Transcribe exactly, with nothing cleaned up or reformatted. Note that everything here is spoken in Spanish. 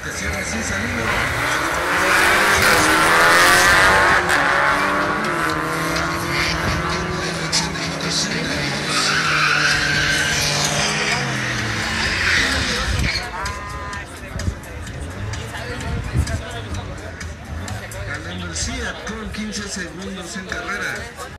Que cierre sin salido. Ganando el Fiat con quince segundos en carrera.